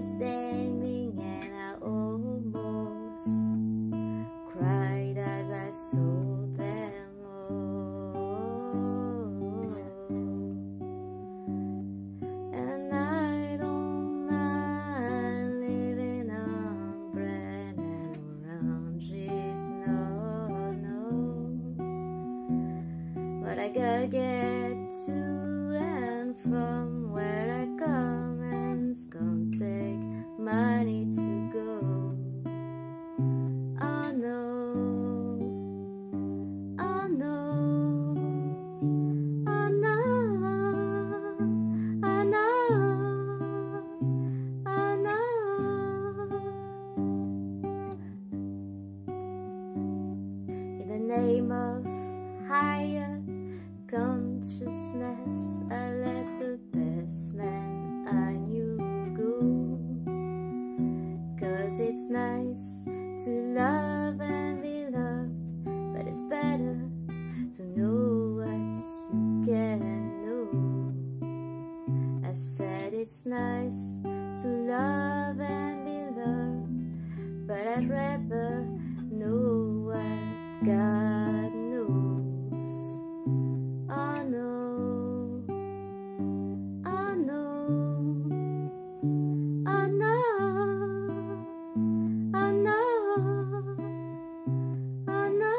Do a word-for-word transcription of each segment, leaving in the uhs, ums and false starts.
dangling, and I almost cried as I saw them all. And I don't mind living on bread and oranges, no, no. But I gotta get to and from where I come, and it's gonna take money to go. Oh no, oh no, oh no, oh no, oh no. In the name of higher consciousness, I let the best man I knew go. 'Cause it's nice to love and be loved, but it's better to know what you can know. I said it's nice to love and be loved, but I'd rather know what God knows. Oh no, oh no, oh no, oh no, oh no.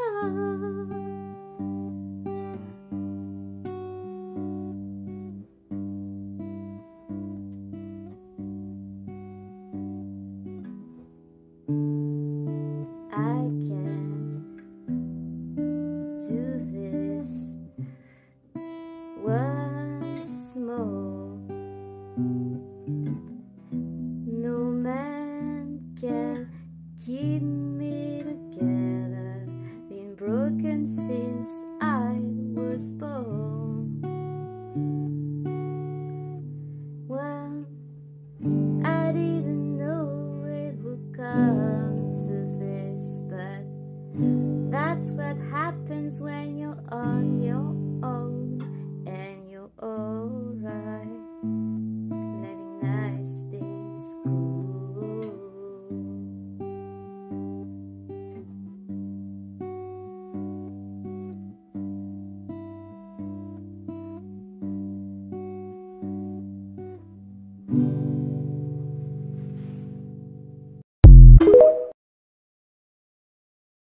I can't do this once more. No man can keep me together. Been broken since I was born. Well, I didn't know it would come to this, but that's what happens when